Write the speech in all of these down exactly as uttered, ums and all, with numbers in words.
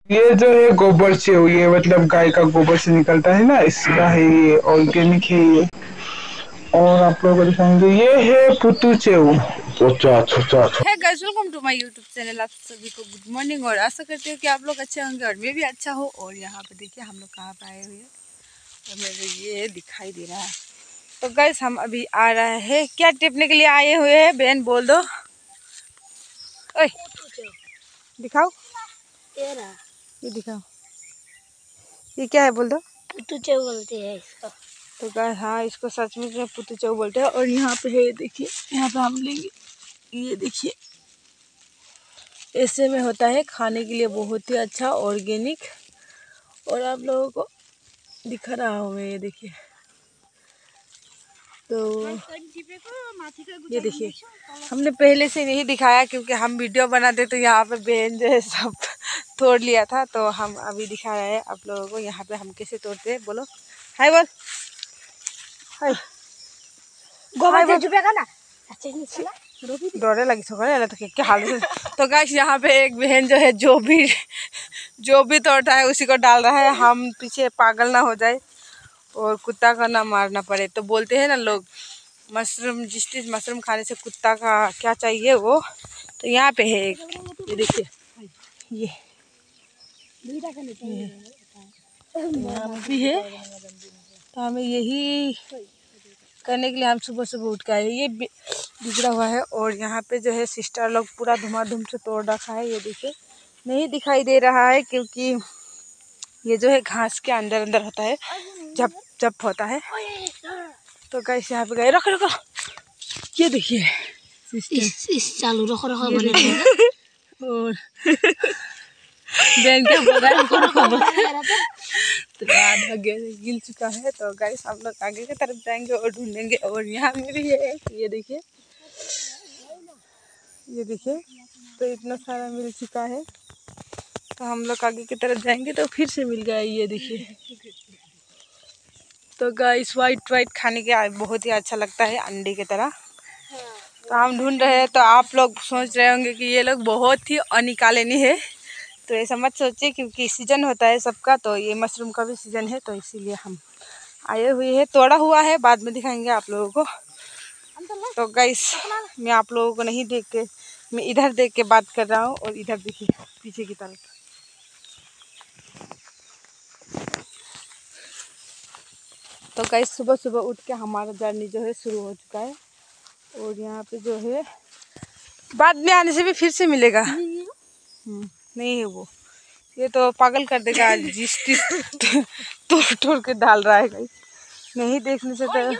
ये जो है गोबर से, ये मतलब गाय का गोबर से निकलता है ना, इसका है ये, ऑर्गेनिक है ये। और आप लोगों को दिखाएंगे, ये है पुतू चेऊ। अच्छा अच्छा अच्छा। Hey guys, welcome to my YouTube channel. आप सभी को गुड मॉर्निंग और आशा करते हैं कि आप लोग अच्छे होंगे और मैं भी अच्छा हो। और यहाँ पे देखिए हम लोग कहाँ पे आए हुए हैं और मेरे ये दिखाई दे रहा है। तो गाइस हम अभी आ रहे हैं, क्या टिपने के लिए आए हुए हैं? बहन बोल दो। ओए दिखाओ, ये दिखाओ, ये क्या है बोल दो। पुतू चेऊ बोलते हैं इसको। तो गाइस हाँ, इसको सच में पुतू चेऊ बोलते हैं। और यहाँ पे है, देखिए यहाँ पे हम लेंगे, ये देखिए ऐसे में होता है, खाने के लिए बहुत ही अच्छा ऑर्गेनिक। और आप लोगों को दिखा रहा हूँ मैं, ये देखिए। तो ये देखिए, हमने पहले से नहीं दिखाया क्योंकि हम वीडियो बनाते तो यहाँ पे बहन जो है सब तोड़ लिया था। तो हम अभी दिखा रहे हैं आप लोगों को यहाँ पे हम कैसे तोड़ते हैं। बोलो हाय बोल, हाय गोबर चुपेगा ना, डरे लगी सो तो क्या हाल है। तो गाइस यहाँ पे एक बहन जो है जो भी जो भी तोड़ता है उसी को डाल रहा है, हम पीछे पागल ना हो जाए और कुत्ता का ना मारना पड़े। तो बोलते हैं ना लोग, मशरूम जिस चीज मशरूम खाने से कुत्ता का क्या चाहिए वो। तो यहाँ पे है एक, ये देखिए, ये यहाँ भी है। तो हमें यही करने के लिए हम सुबह सुबह उठ के आए। ये बिगड़ा हुआ है और यहाँ पे जो है सिस्टर लोग पूरा धुमाधुम से तोड़ रखा है। ये देखिए नहीं दिखाई दे रहा है क्योंकि ये जो है घास के अंदर अंदर होता है, जब जब होता है। तो गाइस यहाँ पे गए, रखो रखो, ये देखिए इस, इस चालू रखो रखो बने और बहन क्या बोल रहा है, रखो रखो तो आधा गिल चुका है। तो गाइस हम लोग आगे की तरफ जाएंगे और ढूंढेंगे। और यहाँ में भी है, ये देखिए, ये देखिए, तो इतना सारा मिल चुका है। तो हम लोग आगे की तरफ जाएंगे तो फिर से मिल गया, ये देखिए। तो गाइस वाइट वाइट खाने के बहुत ही अच्छा लगता है, अंडे की तरह। तो हम ढूंढ रहे हैं। तो आप लोग सोच रहे होंगे कि ये लोग बहुत ही अनिकाले नहीं है, तो ऐसा मत सोचिए क्योंकि सीजन होता है सबका। तो ये मशरूम का भी सीजन है, तो इसीलिए हम आए हुए हैं। तोड़ा हुआ है, बाद में दिखाएंगे आप लोगों को। तो गाइस मैं आप लोगों को नहीं देख के, मैं इधर देख के बात कर रहा हूँ। और इधर देखिए पीछे की तरफ। तो गाइस सुबह सुबह उठ के हमारा जर्नी जो है शुरू हो चुका है। और यहाँ पे जो है बाद में आने से भी फिर से मिलेगा। नहीं है वो, ये तो पागल कर देगा जिस चीज तोड़ तोड़ के डाल रहा है गाइस। नहीं देखने से तो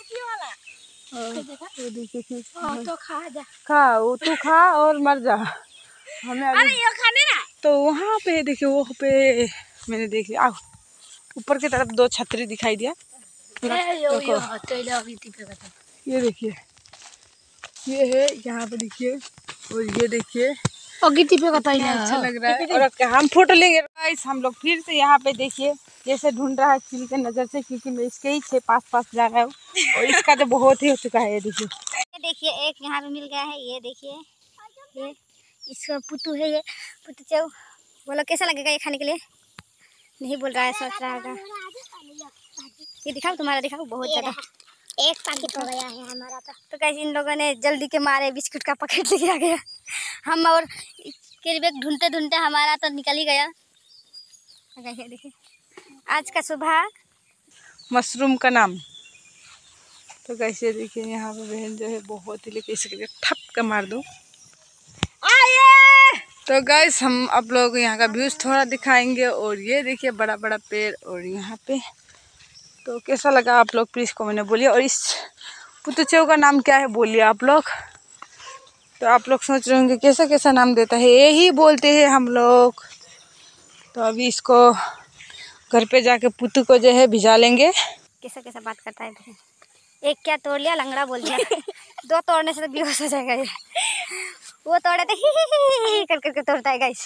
वो देखिए, तो खा जा, खा वो तू खा और मर जा। हमें अभी ये खाने ना। तो वहाँ पे देखिए, वो पे मैंने देख लिया, आओ ऊपर की तरफ दो छतरी दिखाई दिया। देखो ये देखिए, ये है यहाँ पे देखिए। और ये देखिए अच्छा लग रहा है। और हम फोटो लेंगे गाइस। हम लोग फिर से यहाँ पे देखिए जैसे ढूंढ रहा है चिल के नजर से, क्योंकि मैं इसके ही छः पास पास जा रहा हूँ और इसका तो बहुत ही हो चुका है। ये देखिए, ये देखिए एक यहाँ पे मिल गया है, ये देखिए, ये इसका पुतू है, ये पुतू चेऊ। बोलो कैसा लगेगा ये खाने के लिए? नहीं बोल रहा है, सोच रहा है। ये दिखाओ, तुम्हारा दिखाओ, बहुत ज्यादा एक पैकेट हो गया है हमारा। तो तो कैसे इन लोगों ने जल्दी के मारे बिस्कुट का पैकेट लेके आ गया। हम और कैरी बैग ढूंढते ढूंढते हमारा तो निकल ही गया। देखिए आज का सुबह मशरूम का नाम। तो कैसे देखिए यहाँ पे बहन जो है बहुत ही, लेके इसके ठप का मार दो। तो गाइस हम आप लोगों को यहाँ का व्यूज थोड़ा दिखाएंगे। और ये देखिए बड़ा बड़ा पेड़ और यहाँ पे। तो कैसा लगा आप लोग प्लीज कमेंट में बोलिए। और इस पुतू चेऊ का नाम क्या है बोलिए आप लोग। तो आप लोग सोच रहे होंगे कैसा कैसा नाम देता है, यही बोलते हैं हम लोग। तो अभी इसको घर पे जाके पुतू को जो है भिजा लेंगे। कैसा कैसा बात करता है। एक क्या तोड़ लिया, लंगड़ा बोल दिया। दो तोड़ने से तो बेहोश हो जाएगा ये। वो तोड़े तो ही ही ही ही कर करके तोड़ता है गाइस।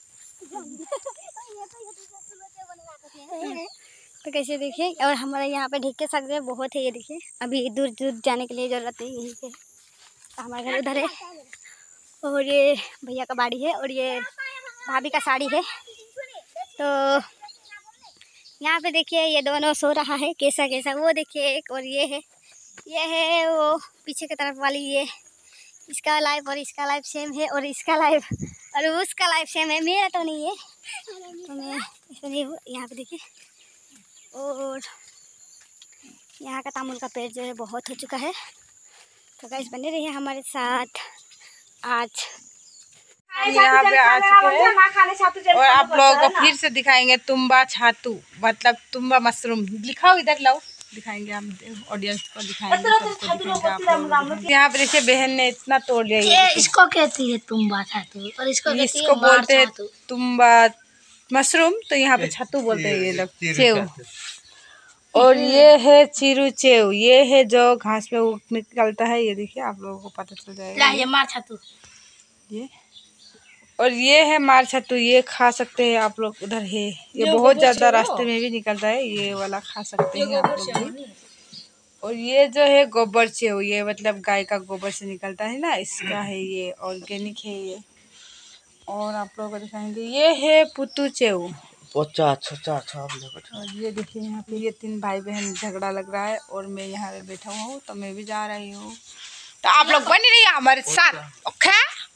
तो कैसे देखिए, और हमारे यहाँ पे ढीके सब्जी बहुत है। ये देखिए अभी दूर दूर जाने के लिए जरूरत नहीं, यहीं पे हमारा घर उधर है। और ये भैया का बाड़ी है और ये भाभी का साड़ी है। तो यहाँ पे देखिए ये दोनों सो रहा है कैसा कैसा, वो देखिए एक, और ये है ये है वो पीछे की तरफ वाली, ये इसका लाइफ और इसका लाइफ सेम है, और इसका लाइफ और उसका लाइफ सेम है, मेरा तो नहीं है, तो मैं ऐसा नहीं हूँ। यहाँ पे देखिए, और यहाँ का तामुल का पेड़ जो है बहुत हो चुका है। तो गाइस बने रहिए हमारे साथ। आज हम यहाँ पे आ चुके हैं और आप लोगों को फिर से दिखाएंगे तुम्बा छातू, मतलब तुम्बा मशरूम। दिखाओ, इधर लाओ, दिखाएंगे हम ऑडियंस को, दिखाएंगे सबको दिखाएंगे आप लोगों को। यहाँ पे देखिए बहन ने इतना तोड़ लिया। ये इसको कहती है तुम्बा छातू, और इसको इसको बोलते हैं तुम्बा मशरूम, तो यहाँ पे छातू बोलते हैं ये लोग, चेव। और ये है चिरू चेव, ये है जो घास पे निकलता है, ये देखिए आप लोगों को पता चल जाएगा। ये मार छातू ये, और ये है मार छत्तू, ये खा सकते हैं आप लोग। उधर है ये बहुत ज्यादा रास्ते में भी निकलता है, ये वाला खा सकते हैं आप लोग भी। और ये जो है गोबर चेव, ये मतलब गाय का गोबर से निकलता है ना, इसका है ये, ऑर्गेनिक है ये। और आप लोगों को दिखाएंगे ये है पुतू चेव। अच्छा अच्छा अच्छा। और ये देखिए यहाँ पे ये तीन भाई बहन झगड़ा लग रहा है, और मैं यहाँ पे बैठा हुआ हूँ, तो मैं भी जा रही हूँ। तो आप लोग बनी रहिए हमारे साथ, ओके?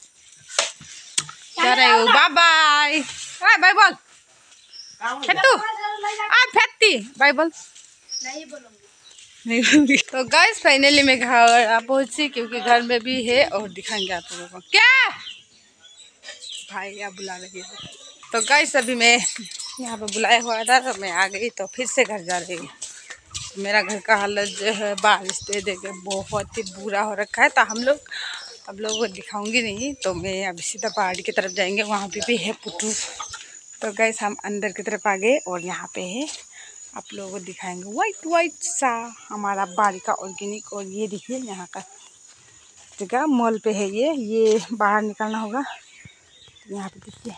जा रही हूँ, बाय बाय। बाय बोल छट्टू, आ फैक्टी बाय बोल। नहीं बोलूंगी, नहीं बोलूंगी। तो गाइस फाइनली मैं घर आ पहुंची, क्योंकि घर में भी है, और दिखाएंगे आप लोगों को। क्या भाई आप बुला रही है? तो गाइस अभी मैं यहाँ पे बुलाया हुआ था, तो मैं आ गई, तो फिर से घर जा रही हूँ। मेरा घर का हालत जो है बारिश दे दे के बहुत ही बुरा हो रखा है, तो हम लोग अब लोगों को दिखाऊंगी नहीं। तो मैं अभी सीधा पहाड़ी की तरफ जाएंगे, वहाँ पे भी है पुतू। तो गैस हम अंदर की तरफ आ गए, और यहाँ पे है, आप लोगों को दिखाएंगे वाइट वाइट सा हमारा बाड़ी का ऑर्गेनिक। और ये देखिए यहाँ का जगह मॉल पे है, ये ये बाहर निकलना होगा। तो यहाँ पे देखिए,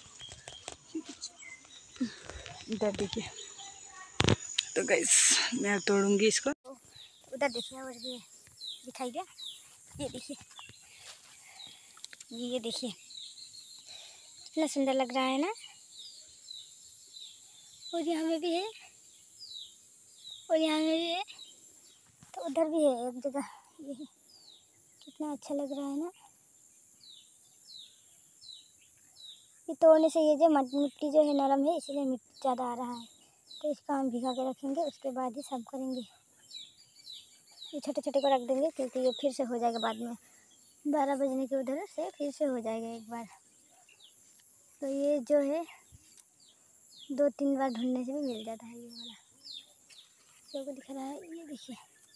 इधर देखिए। तो गैस मैं तोड़ूंगी इसको। उधर देखिए, और ये दिखाई दिया, ये देखिए, ये देखिए कितना सुंदर लग रहा है ना। और यहाँ में भी है, और यहाँ में भी है, तो उधर भी है एक जगह। ये कितना अच्छा लग रहा है ना। ये तोड़ने से ये जो मिट्टी जो है नरम है, इसलिए मिट्टी ज़्यादा आ रहा है, तो इसको हम भिगा के रखेंगे, उसके बाद ही सब करेंगे। ये छोटे छोटे को रख देंगे, क्योंकि ये फिर से हो जाएगा बाद में, बारह बजने के उधर से फिर से हो जाएगा एक बार। तो ये जो है दो तीन बार ढूंढने से भी मिल जाता है। ये वाला जो को दिख रहा है, ये देखिए,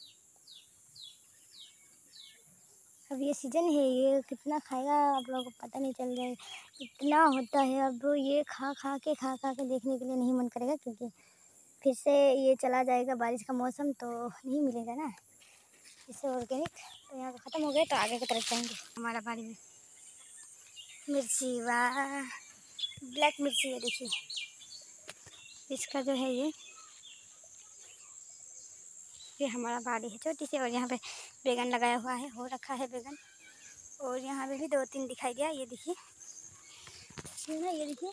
अब ये सीजन है, ये कितना खाएगा आप लोगों को पता नहीं चल जाएगा, इतना होता है। अब ये खा खा के खा खा के देखने के लिए नहीं मन करेगा, क्योंकि फिर से ये चला जाएगा बारिश का मौसम, तो नहीं मिलेगा ना इससे ऑर्गेनिक। तो यहाँ पे ख़त्म हो गए, तो आगे की तरफ जाएंगे। हमारा बाड़ी में मिर्ची, वाह ब्लैक मिर्ची है, देखिए इसका जो है ये ये हमारा बाड़ी है छोटी सी। और यहाँ पे बैगन लगाया हुआ है, हो रखा है बैगन। और यहाँ पे भी दो तीन दिखाई दिया, ये देखिए ना, ये देखिए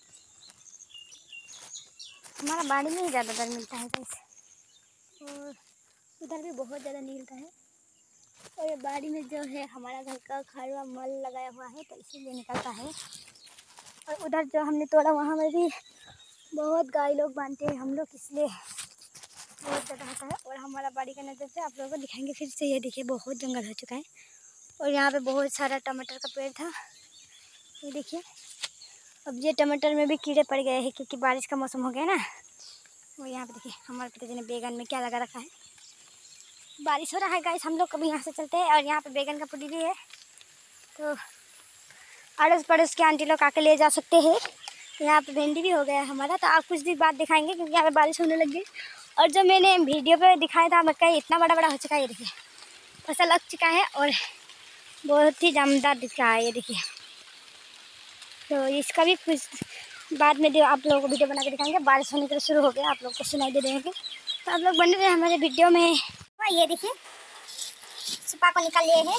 हमारा बाड़ी में ही ज़्यादातर मिलता है वैसे, और उधर भी बहुत ज़्यादा मिलता है। और ये बाड़ी में जो है हमारा घर का खारवा मल लगाया हुआ है, तो इसीलिए निकलता है। और उधर जो हमने तोड़ा वहाँ में भी बहुत गाय लोग बांधते हैं हम लोग, इसलिए बहुत ज़्यादा होता है। और हमारा बाड़ी का नज़र से आप लोगों को दिखाएंगे फिर से। ये देखिए बहुत जंगल हो चुका है, और यहाँ पे बहुत सारा टमाटर का पेड़ था, ये देखिए। अब ये टमाटर में भी कीड़े पड़ गए हैं, क्योंकि बारिश का मौसम हो गया ना। और यहाँ पे देखिए हमारे पिताजी ने बैगन में क्या लगा रखा है। बारिश हो रहा है गाइस, हम लोग कभी यहाँ से चलते हैं। और यहाँ पे बैगन का पुड़ी भी है, तो अड़ोस पड़ोस के आंटी लोग आके ले जा सकते हैं। यहाँ पे भिंडी भी हो गया है हमारा, तो आप कुछ दिन बाद दिखाएंगे, क्योंकि यहाँ पे बारिश होने लग गई। और जो मैंने वीडियो पे दिखाया था मक्का, इतना बड़ा बड़ा हो चुका है, ये देखिए फसल लग चुका है, और बहुत ही जमदार दिख रहा है, ये देखिए। तो इसका भी कुछ बाद में जो आप लोगों को वीडियो बना के दिखाएंगे। बारिश होने के लिए शुरू हो गया, आप लोग को सुनाई दे देंगे, तो आप लोग बने रहे हमारे वीडियो में। ये देखिए सुपा को निकाल लिए हैं,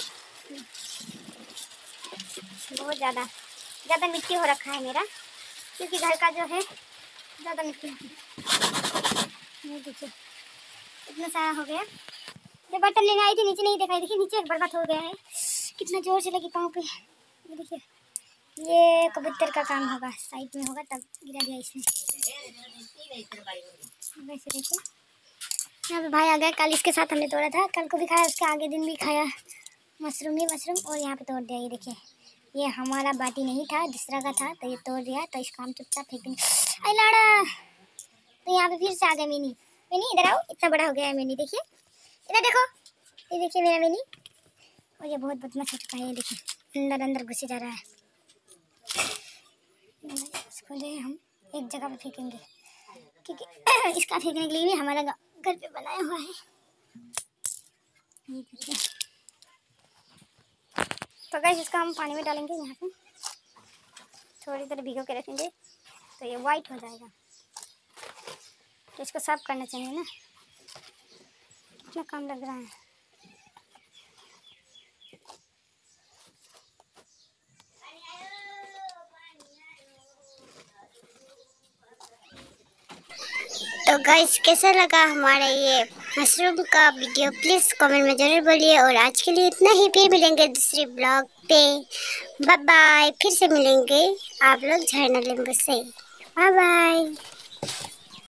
बहुत ज़्यादा ज़्यादा मिट्टी हो रखा है मेरा, क्योंकि घर का जो है ज़्यादा मिट्टी ये देखिए इतना सारा हो गया। ये बर्तन लेने आई थी नीचे नहीं दिखाई, देखिए नीचे बर्बाद हो गया है, कितना जोर से लगी पाँव पे। ये देखिए ये कबूतर का काम होगा, साइड में होगा तब गिरा दिया इसने। वैसे देखिए यहाँ पे भाई आ गया, कल इसके साथ हमने तोड़ा था, कल को भी खाया, उसके आगे दिन भी खाया मशरूम ही मशरूम, और यहाँ पे तोड़ दिया। ये देखिए ये हमारा बाटी नहीं था, दूसरा का था, तो ये तोड़ दिया, तो इसको हम चुपचाप फेंक देंगे। अरे लाड़ा, तो यहाँ पे फिर से आ गया मिनी। मिनी इधर आओ, इतना बड़ा हो गया है मिनी, देखिए इधर देखो, ये देखिए मेरा मिनी, और ये बहुत बदमाश हो चुका है। ये देखिए अंदर अंदर घुसे जा रहा है। इसको जो है हम एक जगह पे फेंकेंगे, क्योंकि इसका फेंकने के लिए भी हमारा घर पे बनाया हुआ है। ये देखिए, तो गाइस इसका हम पानी में डालेंगे, यहाँ पे थोड़ी देर भिगो के रखेंगे तो ये वाइट हो जाएगा। तो इसको साफ करना चाहिए ना, कितना काम लग रहा है। तो गाइस कैसा लगा हमारा ये मशरूम का वीडियो, प्लीज़ कमेंट में ज़रूर बोलिए। और आज के लिए इतना ही, फिर मिलेंगे दूसरे ब्लॉग पे। बाय बाय, फिर से मिलेंगे आप लोग झरना लींबू से। Bye bye.